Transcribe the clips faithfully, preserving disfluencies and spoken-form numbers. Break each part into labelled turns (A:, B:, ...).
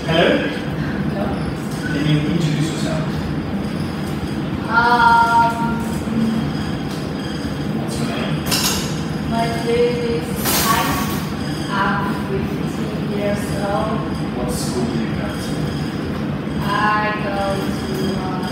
A: Hello?
B: Hello?
A: Can you introduce yourself?
B: Um,
A: What's your name?
B: my name is Kai. I'm fifteen years old.
A: What school do you go to?
B: I go to uh,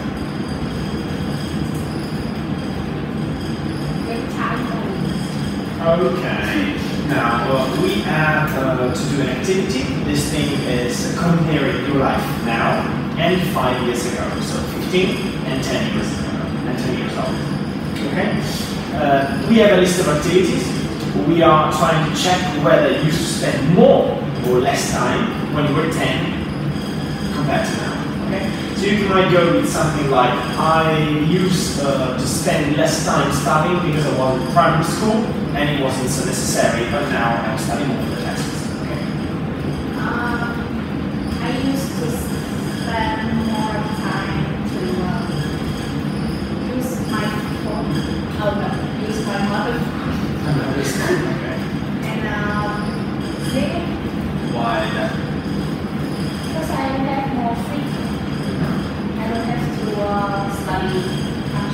B: Good Time.
A: Okay. Now, well, we have uh, to do an activity. This thing is comparing your life now and five years ago. So fifteen and ten years ago, and ten years old. Okay? Uh, we have a list of activities. We are trying to check whether you spend more or less time when you were ten compared to now. Okay? So you might go with something like, I used uh, to spend less time studying because I was in primary school and it wasn't so necessary, but now I'm studying more for the tests. Okay?
B: Um, I used to spend more time to uh, use my phone. Oh no, use my mother phone.
A: Another school, okay.
B: And um, sleep
A: Why that?
B: because I have more free time. I don't have to uh, study much.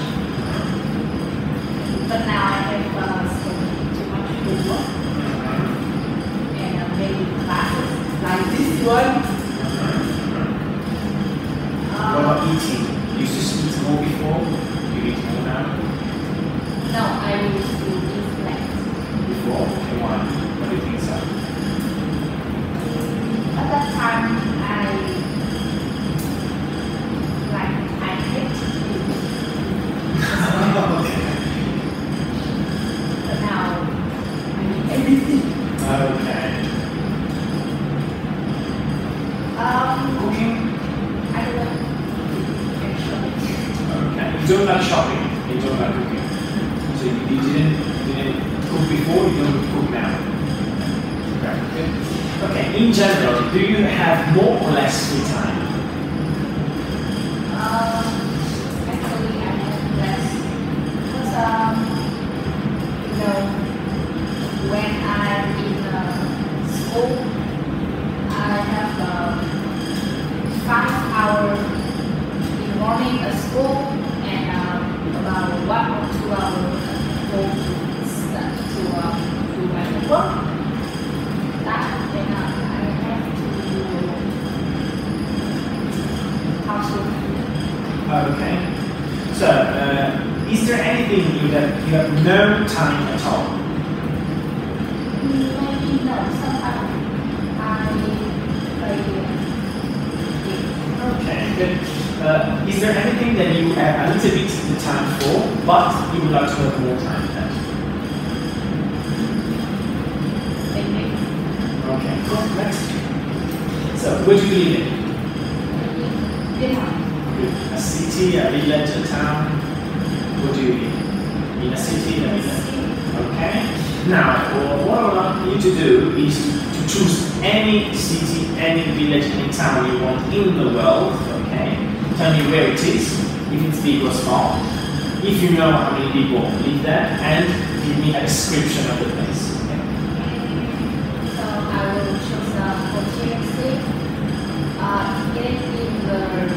B: But now I have uh, studied too much homework and uh, maybe classes like this one.
A: What about
B: Um,
A: eating? You used to eat more before? You eat more now?
B: no, I used to eat less.
A: Before? Okay, why? What do you think so?
B: At that time, I like I hate to eat,
A: Okay.
B: but now I eat everything.
A: Okay.
B: Um,
A: Cooking?
B: I don't know actually.
A: Okay. You don't like shopping, you don't like cooking. So you, you didn't, you didn't cook before, you don't cook now. Okay. Okay, in general, do you have more or less free time?
B: Um, actually, I have less because um, you know, when I'm in uh, school, I have uh, five hours in the morning at school and uh, about one or two hours go to start to uh, do my homework. That then uh, I have to do housework.
A: Okay. So, uh, is there anything you have, you have no time at all?
B: Maybe no, sometimes I play games.
A: Okay, good. Uh, is there anything that you have a little bit of time for, but you would like to have more time for that?
B: Maybe
A: Okay, cool. Next. So, where do you live in?
B: dinner.
A: A city, a village, a town? Where do you live? In a city, a village? Okay. Now, uh, what I want you to do is to choose any city, any village, any town you want in the world. Okay. Tell me where it is, if it's big or small, if you know how many people live there, and give me a description of the place. Okay.
B: So I will choose uh, for C E C. Uh, it is in the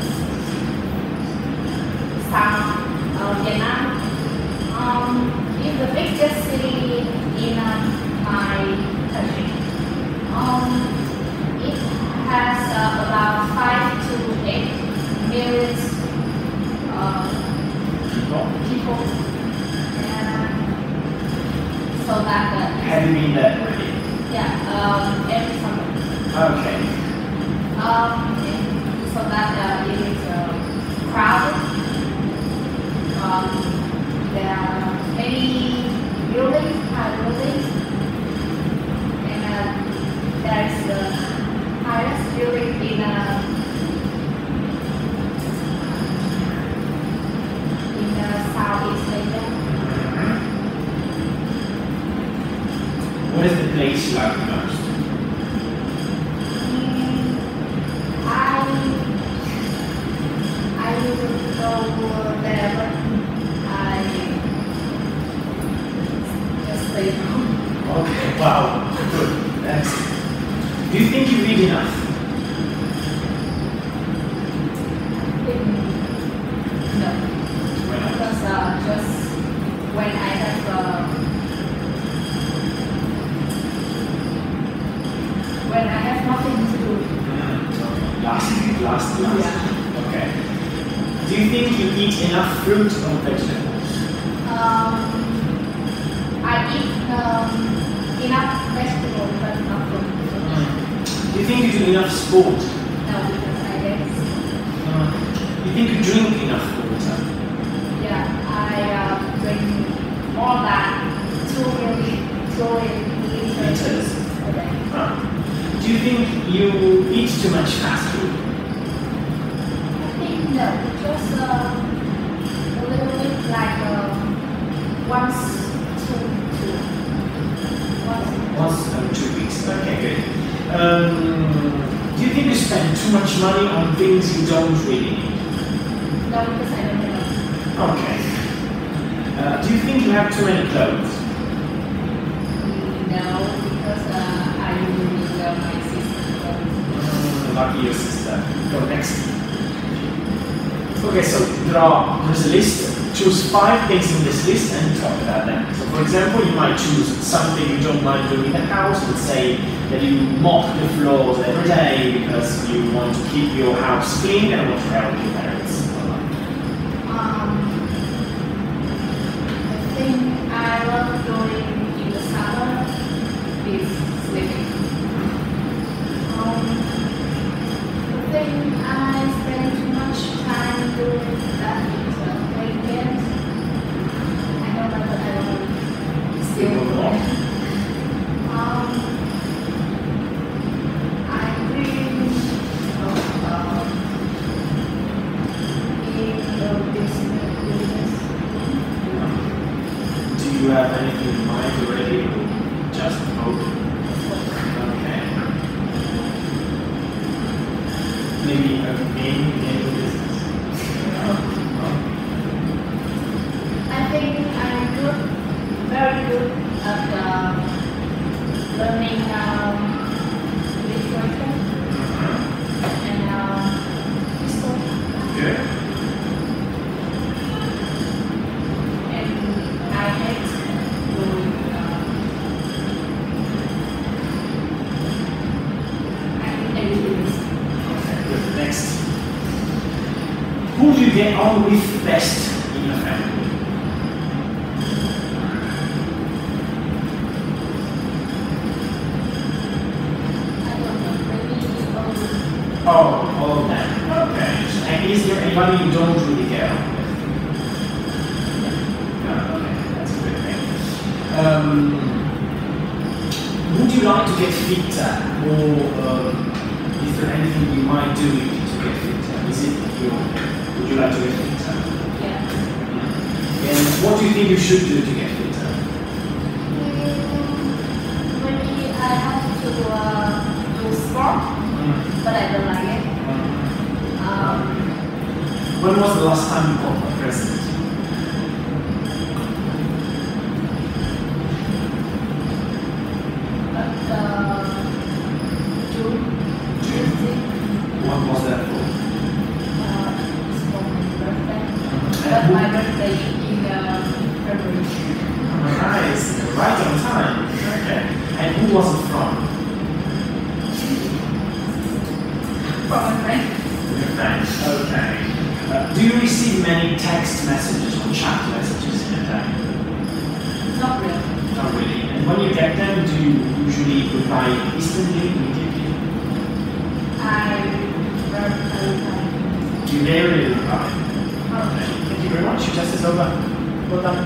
B: south of Vietnam. Um, it's the biggest city in uh, my country. Um, it has uh, about five to eight million uh,
A: People.
B: people. And so that uh,
A: Have you been there already?
B: yeah, um, every summer.
A: Okay.
B: Um, and so that uh, it is uh, crowded. Um, there are many buildings, high buildings, and uh, there is the highest building in uh, in uh, Southeast Asia.
A: What is the place you like the most?
B: Mm, I I will go there, but I just stay home.
A: Okay, wow, good. That's. Do you think you read enough? Last, last, last.
B: Yeah.
A: Okay. Do you think you eat enough fruit or vegetables?
B: Um, I eat um, enough vegetables, but not fruit.
A: Mm. Do you think you do enough sport?
B: No, because I guess.
A: Mm. Do you think you drink enough water?
B: Yeah, I uh, drink more than two million, two liters
A: Liters.
B: a day.
A: Huh. Do you think you eat too much fast food?
B: I think no, just uh, a little bit like uh, once, two, two. Once.
A: Once every two weeks. Okay, good. Um, do you think you spend too much money on things you don't really need?
B: No, because I don't know.
A: Okay. Uh, do you think you have too many clothes?
B: No, because uh, I usually wear my sister's clothes.
A: Mm, lucky your sister. Go next. Okay, so there are, there's a list. Choose five things in this list and talk about them. So for example, you might choose something you don't mind doing in the house. Let's say that you mop the floors every day because you want to keep your house clean and want to help your parents.
B: Um, the thing I love doing in the summer is sleeping. Um, the thing I spend too much time doing that is uh, playing games. I know that, but I don't still do it. Um, I really love um, being the business. business.
A: Do you have anything in mind already or just hope? Okay. Maybe a game in business.
B: I think I'm good, very good at uh, learning um, literature and um, history.
A: Good.
B: And I hate doing uh, I hate everything.
A: Okay, good. Next. Who do you get on with best in your family?
B: I don't know, maybe all
A: Oh, all of them. Okay. And is there anybody you don't really get on with? No, okay, that's a good thing. Um, would you like to get fitter, or um, is there anything you might do to get fitter? Is it your? Would you like to get fitter?
B: yeah.
A: And what do you think you should do to get fitter?
B: Mm, maybe I have to uh, do sport,
A: Mm.
B: but I don't like it.
A: Mm.
B: Um,
A: When was the last time you bought a present?
B: but uh, June, Tuesday,
A: What was that for?
B: uh, it's for my birthday.
A: And
B: But
A: who-
B: my birthday in uh, February.
A: Nice, right on time. Okay. And who was it from?
B: From a friend.
A: Your friend. Okay. Uh, do you receive many text messages or chat messages in a day?
B: Not really.
A: Not really. And when you get them, do you usually reply instantly, immediately?
B: I read a time.
A: Do you rarely reply?
B: Oh.
A: Okay. Thank you very much. Your test is over. Well done.